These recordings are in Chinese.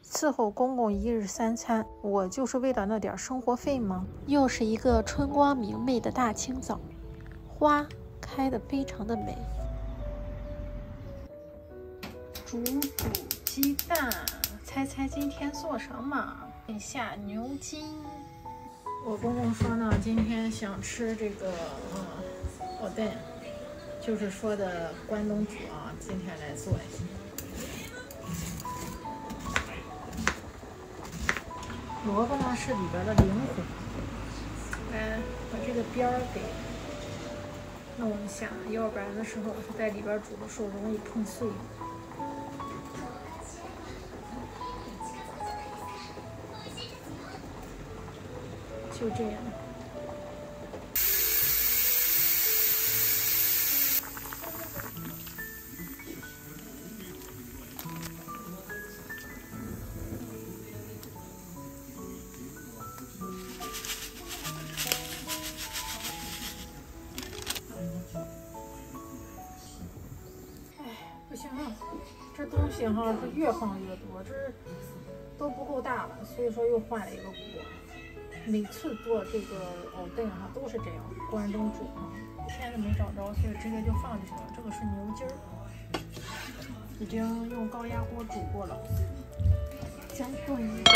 伺候公公1日3餐，我就是为了那点生活费吗？又是一个春光明媚的大清早，花开得非常的美。煮鸡蛋，猜猜今天做什么？下牛筋。我公公说呢，今天想吃这个藕蛋，就是说的关东煮啊，今天来做一下。萝卜呢是里边的灵魂，来把这个边儿给弄一下，要不然的时候它在里边煮的时候容易碰碎。就这样。不行了，这东西哈是越放越多，这都不够大了，所以说又换了一个锅。每次做这个藕蛋哈都是这样，关东煮哈，现在没找着，所以直接就放进去了。这个是牛筋儿，已经用高压锅煮过了。姜炖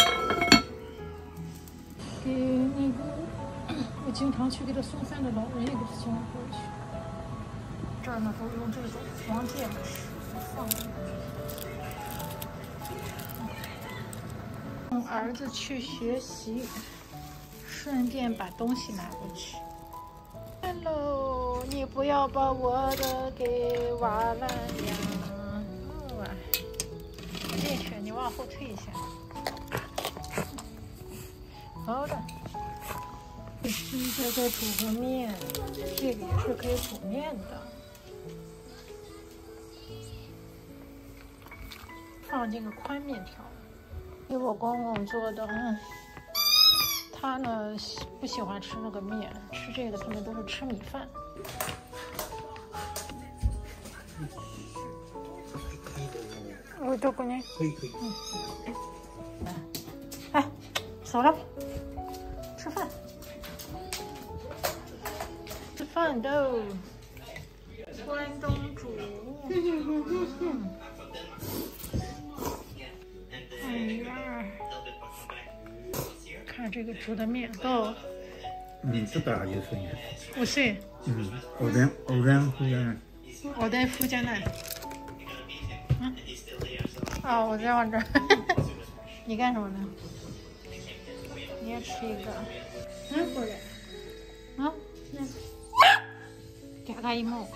给那个我经常去给他送饭的老人也给他送过去。这儿呢都用这种黄芥末放进去。送儿子去学习。顺便把东西拿过去。Hello， 你不要把我的给挖烂呀！进去，你往后退一下。好的。现在再煮个面，这个也是可以煮面的。放这个宽面条，给我公公做的。他呢不喜欢吃那个面，吃这个他们都是吃米饭。我都给你。可以。哎，走了，吃饭。吃饭喽！关东煮。哎呀。看这个煮的面够， 这大就是呢。 5岁。 藕蛋脯煎蛋。 藕蛋脯煎蛋。我在往这儿。你干什么呢？你也吃一个。过来。给他一毛。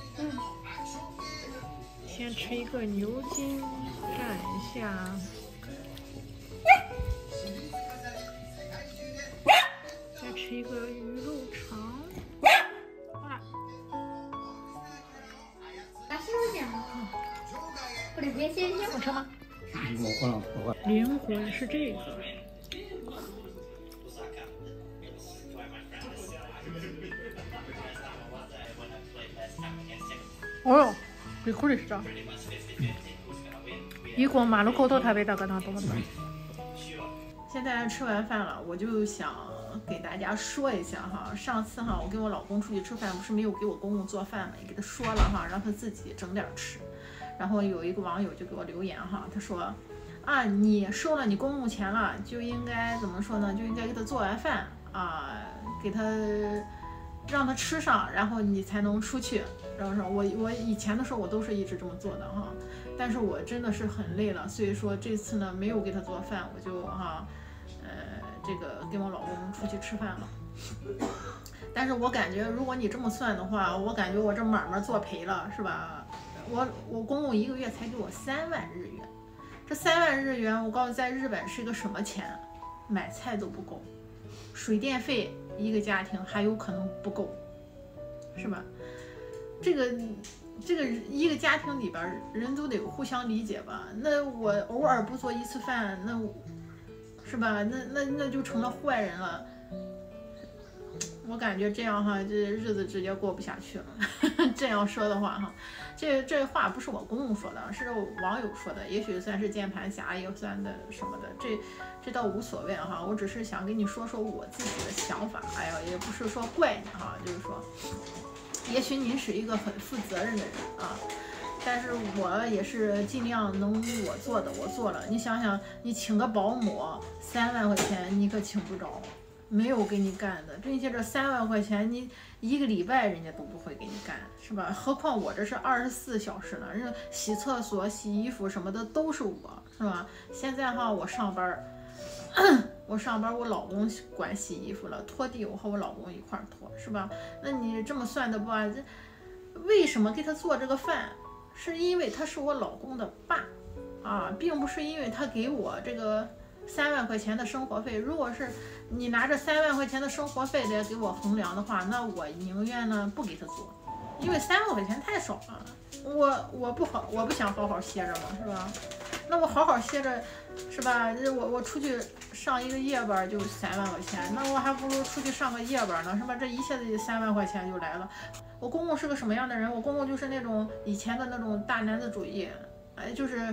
先吃一个牛筋，蘸一下。吃一个鱼肉肠，我吃吗？灵魂是这个。哦哟，最苦的是这。一共马路口头他被大哥当多么多。现在吃完饭了，我就想给大家说一下哈，上次哈我跟我老公出去吃饭，不是没有给我公公做饭嘛，也给他说了哈，让他自己整点吃。然后有一个网友就给我留言哈，他说啊，你收了你公公钱了，就应该怎么说呢？就应该给他做完饭啊，给他让他吃上，然后你才能出去。然后说我以前的时候我都是一直这么做的哈，但是我真的是很累了，所以说这次呢没有给他做饭，我就这个跟我老公出去吃饭了。但是我感觉如果你这么算的话，我感觉我这买卖做赔了，是吧？我公公1个月才给我3万日元，这3万日元我告诉你，在日本是一个什么钱？买菜都不够，水电费一个家庭还有可能不够，是吧？这个一个家庭里边人都得互相理解吧？那我偶尔不做一次饭，那是吧？那就成了坏人了。我感觉这样哈，这日子直接过不下去了。 这样说的话哈，这话不是我公公说的，是网友说的，也许算是键盘侠，也算的什么的，这倒无所谓哈。我只是想跟你说说我自己的想法。哎呀，也不是说怪你哈，就是说，也许您是一个很负责任的人啊。但是我也是尽量能我做的我做了。你想想，你请个保姆3万块钱，你可请不着，没有给你干的。并且这3万块钱，你1个礼拜人家都不会给你干，是吧？何况我这是24小时呢，人家洗厕所、洗衣服什么的都是我，是吧？现在哈，我上班，我老公管洗衣服了，拖地我和我老公一块拖，是吧？那你这么算的不啊？这为什么给他做这个饭？是因为他是我老公的爸啊，并不是因为他给我这个3万块钱的生活费。如果是你拿着3万块钱的生活费来给我衡量的话，那我宁愿呢不给他做，因为3万块钱太少了。我不想好好歇着嘛，是吧？那我好好歇着，是吧？我出去上一个夜班就3万块钱，那我还不如出去上个夜班呢，是吧？这一下子3万块钱就来了。我公公是个什么样的人？我公公就是那种以前的那种大男子主义，哎，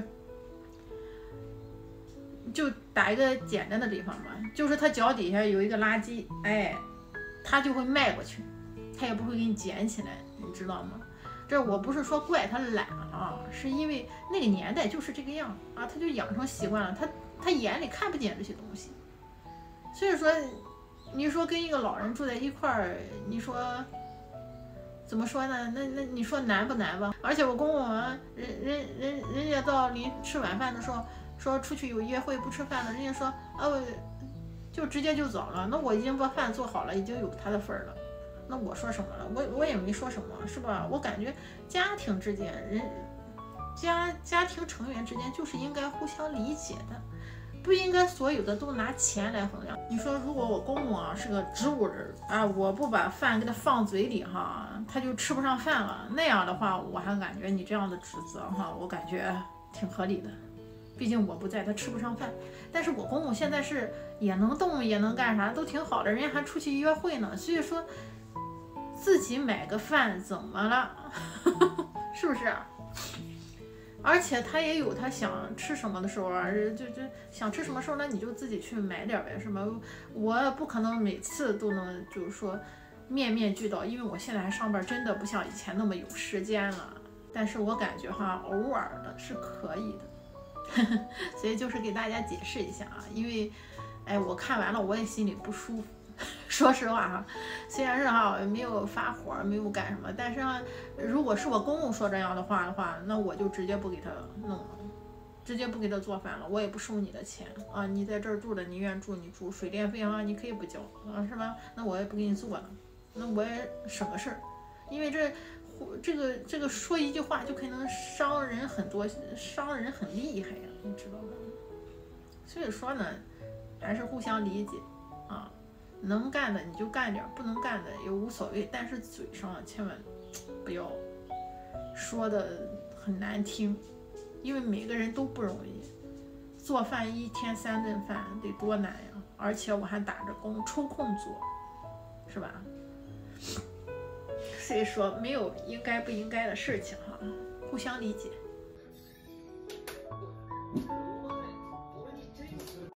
就打一个简单的比方吧，就是他脚底下有一个垃圾，哎，他就会迈过去，他也不会给你捡起来，你知道吗？这我不是说怪他懒啊，是因为那个年代就是这个样啊，他就养成习惯了，他眼里看不见这些东西，所以说，你说跟一个老人住在一块儿，你说。怎么说呢？那你说难不难吧？而且我公公啊，人家到临吃晚饭的时候，说出去有约会不吃饭了，人家说就直接就走了。那我已经把饭做好了，已经有他的份儿了。那我说什么了？我也没说什么，是吧？我感觉家庭之间家庭成员之间就是应该互相理解的。不应该所有的都拿钱来衡量。你说，如果我公公啊是个植物人啊，我不把饭给他放嘴里哈，他就吃不上饭了。那样的话，我还感觉你这样的指责哈，我感觉挺合理的。毕竟我不在，他吃不上饭。但是我公公现在是也能动，也能干啥，都挺好的，人家还出去约会呢。所以说，自己买个饭怎么了？是不是？而且他也有他想吃什么的时候啊，就想吃什么时候，那你就自己去买点呗，是吗？我不可能每次都能就是说面面俱到，因为我现在还上班，真的不像以前那么有时间了。但是我感觉哈，偶尔的是可以的，所以就是给大家解释一下啊，因为哎，我看完了我也心里不舒服。说实话哈，虽然是哈没有发火，没有干什么，但是呢，如果是我公公说这样的话，那我就直接不给他弄了，直接不给他做饭了，我也不收你的钱啊！你在这儿住的，你愿住你住，水电费啊你可以不交啊，是吧？那我也不给你做了，那我也省个事儿，因为这个说一句话就可能伤人很多，伤人很厉害呀，你知道吗？所以说呢，还是互相理解啊。能干的你就干点，不能干的也无所谓，但是嘴上千万不要说的很难听，因为每个人都不容易。做饭1天3顿饭得多难呀！而且我还打着工，抽空做，是吧？所以说没有应该不应该的事情哈，互相理解。